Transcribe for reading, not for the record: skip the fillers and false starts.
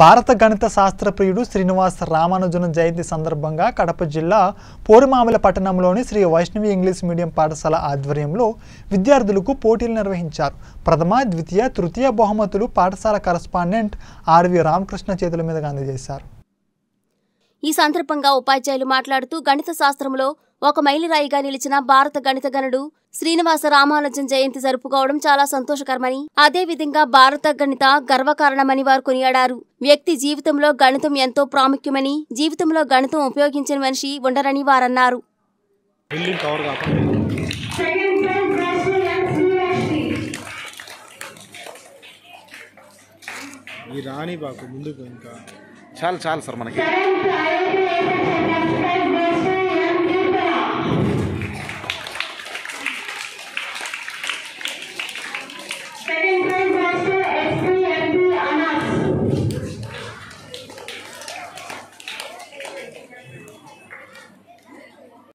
భారత గణిత శాస్త్ర ప్రియుడు శ్రీనివాస రామానుజన్ జయంతి సందర్భంగా కడప జిల్లా పోరుమామిల పట్టణంలోని శ్రీ వైష్ణవి ఇంగ్లీష్ మీడియం పాఠశాల ఆధ్వర్యంలో విద్యార్థులకు పోటీలు నిర్వహించారు. ప్రథమ, ద్వితీయ, తృతీయ బహుమతులు పాఠశాల కరెస్పాండెంట్ ఆర్వి రామకృష్ణ చేతుల మీదుగా అందజేశారు. ఈ సందర్భంగా ఉపాధ్యాయులు మాట్లాడుతూ గణిత శాస్త్రంలో ఒక మైలురాయిగా నిలిచిన భారత గణిత గణుడు శ్రీనివాస రామానుజన్ జయంతి జరుపుకోవడం చాలా సంతోషకరమని, అదేవిధంగా భారత గణిత గర్వకారణమని వారు కొనియాడారు. వ్యక్తి జీవితంలో గణితం ఎంతో ప్రాముఖ్యమని, జీవితంలో గణితం ఉపయోగించిన మనిషి ఉండరని వారన్నారు. చాలు సార్ మనకి